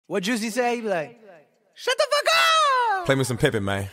What Juicy say? He be like, shut the fuck up! Play me some Pippin, man.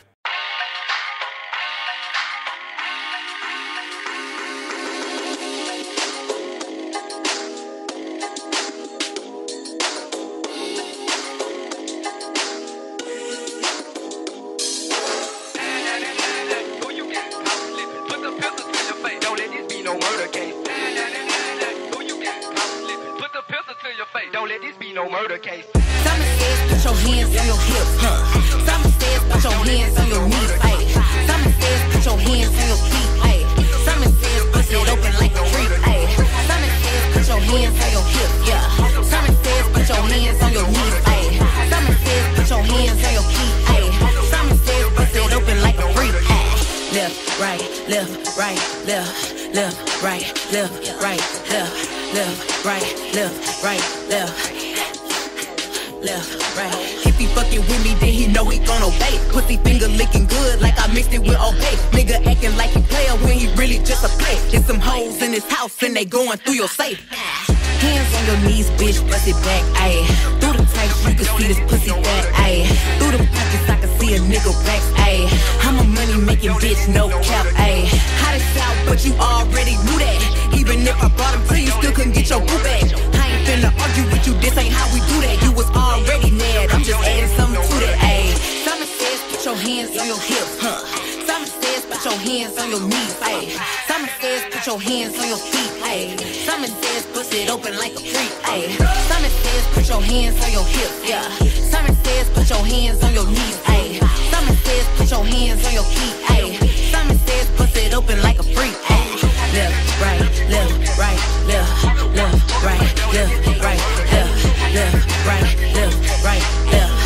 Don't let this be no murder case. Simon says, put your hands on your hips. Simon says, put your hands on your knees. Ay. Simon says, put your hands on your feet. Ay. Simon says, push it open like a freak. Ay. Simon says, put your hands on your hips. Yeah. Simon says, put your hands on your knees. Ay. Simon says, put your hands on your feet. Ay. Simon says, push it open like a freak. Ay. Left, right, left, right, left, left, right, left, right, left, left, right, left, right, left. Left, right. If he fucking with me, then he know he gon' obey. Pussy finger licking good like I mixed it with okay. Nigga acting like he player when he really just a play. There's some hoes in his house and they going through your safe. Hands on your knees, bitch, bust it back, ayy. Through the tights, you can see this pussy fat, ayy. Through the pockets, I can see a nigga racks, ayy. I'm a money-making bitch, no cap, ayy. Hot as out, but you already knew that. Even if I brought him to you, still couldn't get your boo back. I ain't finna argue with you, this ain't how we do that. You was already mad, I'm just adding something to that, ayy. Simon says, put your hands on your hips, Simon says, put your hands on your knees, ayy. Simon says, put your hands on your feet, ayy. Simon says, push it open like a freak, ayy. Simon says, put your hands on your hips, yeah. Simon says, put your hands on your knees, ayy. Simon says, put your hands on your feet, ayy. Simon says, push it open like a freak, ayy. Left, right, left, right, left, left, right, left, right, left, left, right, left, right, left.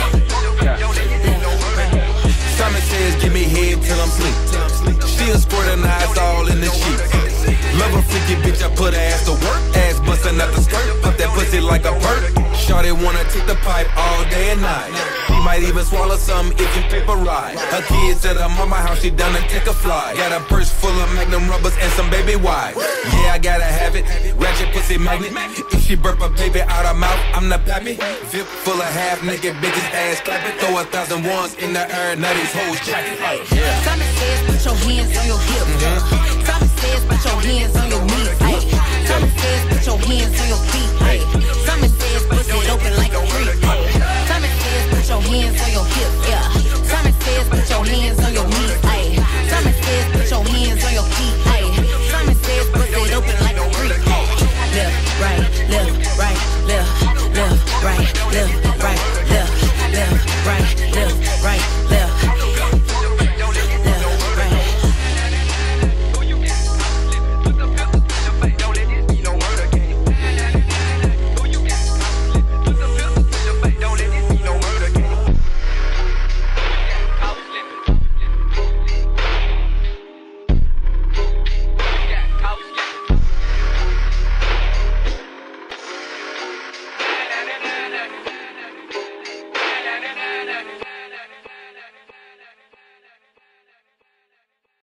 Simon says, give me head till I'm sleep. She'll squirt her eyes all in the sheets. Love a freaky bitch, I put her ass to work. Ass bustin' out the skirt, put that pussy like a perk. Shawty wanna take the pipe all day and night. She might even swallow some if you pick a ride. Her kids at her mama house, she down and take a fly. Got a purse full of Magnum rubbers and some baby wine. Yeah, I gotta have it, ratchet pussy magnet. If she burp a baby out her mouth, I'm the pappy. Vip full of half-naked bitches, ass clapping. Throw 1,000 ones in the air, now these hoes jacking. Simon says, put your hands on your hips. Simon says, put your hands on your knees, ayy. Simon says, put your hands on your feet, ayy. Simon says, push it open like a freak, ayy. Simon says, put your hands on your hips, yeah. Simon says, put your hands on your knees, ayy. Simon says, put your hands on your feet, ayy. Simon says, push it open like a freak, ayy. Left, right, left, right, left, left, right, left, right, left.